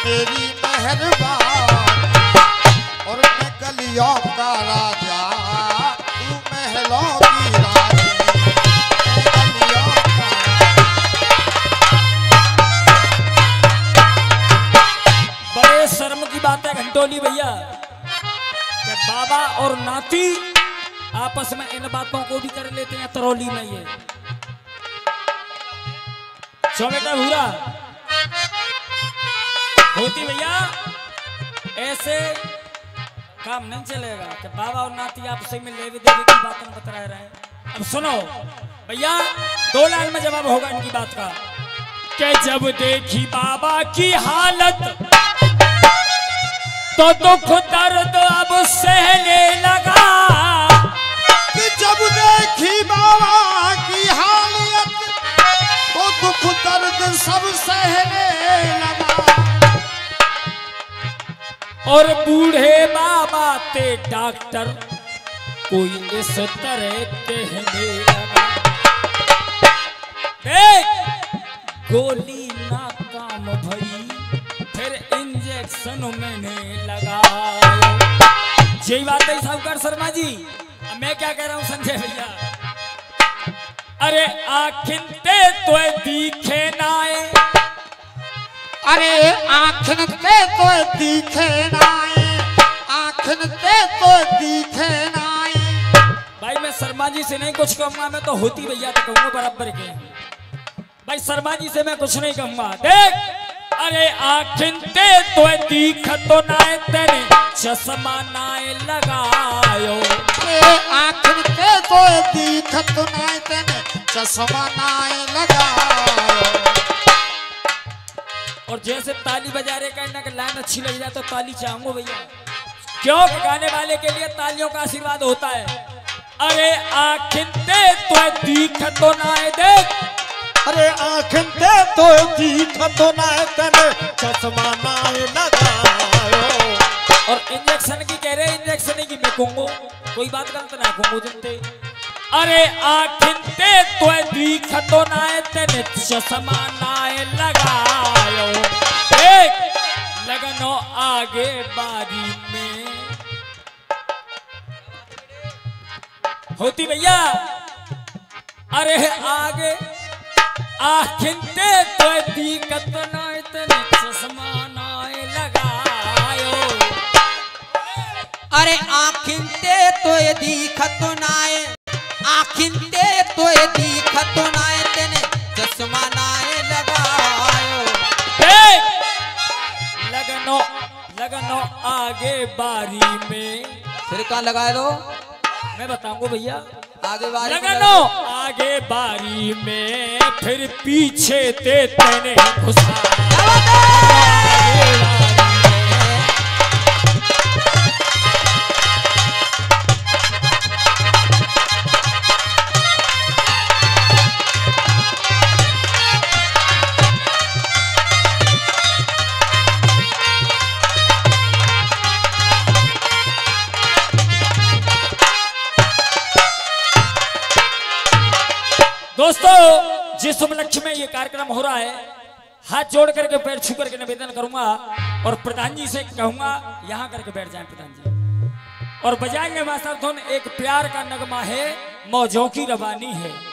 तेरी मेहरबानी। और मैं गलियों का राजा तू महलों की रानी। बड़े शर्म की बात है घंटोली भैया कि बाबा और नाती आपस में इन बातों को भी कर लेते हैं तरौली में। ये चौबेटा भूरा होती भैया, ऐसे काम नहीं चलेगा कि बाबा और नाती आपस में लेवे देवे की बातें बता रहे हैं। अब सुनो भैया, 2 लाइन में जवाब होगा इनकी बात का कि जब देखी बाबा की हालत तो दुख दर्द अब सहने लगा। कि जब देखी बाबा की हालत तो दुख दर्द सब सहने लगा। और बूढ़े बाबा ते डॉक्टर कोई इस तरह कहने लगा, देख गोली नाकाम भई फिर इंजेक्शन मैंने लगाया। यही बात है साहूकार शर्मा जी। अब मैं क्या कह रहा हूं संजय भैया, अरे आखिनते तो दिखे नाए, अरे आखिनते तो दिखे नाए, आखिनते तो दिखे नाए। भाई मैं शर्मा जी से नहीं कुछ कहूंगा, मैं तो होती भैया तो कहूंगा बराबर के। भाई शर्मा जी से मैं कुछ नहीं कहूंगा। देख अरे आखिनते तो दिख तो नाए तेने चश्मा नाए लगायो। आखिनते तो दिख तो नाए तेने चश्मा नाए लगायो। और जैसे ताली बजा रहे कहना कि लाइन अच्छी लग जाए तो ताली चाहूंगा भैया, क्यों गाने वाले के लिए तालियों का आशीर्वाद होता है। अरे आखिनते तो दिख तो नाए, देख अरे आखिनते तो दिख तो नाए तेने चश्मा नाए लगायो। और इंजेक्शन की कह रहे, इंजेक्शन की मैं कहूंगा, कोई बात गलत ना कहूंगा जनते। अरे आखिनते तो दिख तो नाए तेने चश्मा नाए लगायो। देख लगनो आगे बारी में होती भैया, अरे आगे आखिनते तो दिखत नाए तेने चश्मा नाए लगायो। अरे आखिनते तो दिखत नाए, आखिनते तो दिखत नाए तेने चश्मा नाए लगायो। लगनो लगनो आगे बारी में, फिर कहाँ लगाए दो मैं बताऊंगा भैया। आगे बारी लगनो आगे बारी में फिर पीछे ते तेने घुसा। दोस्तों जिस उपलक्ष्य में ये कार्यक्रम हो रहा है, हाथ जोड़ करके पैर छू करके निवेदन करूंगा और प्रधान जी से कहूंगा यहाँ करके बैठ जाएं प्रधान जी। और बजाएंगे मास्टर धुन, एक प्यार का नगमा है, मौजों की रवानी है।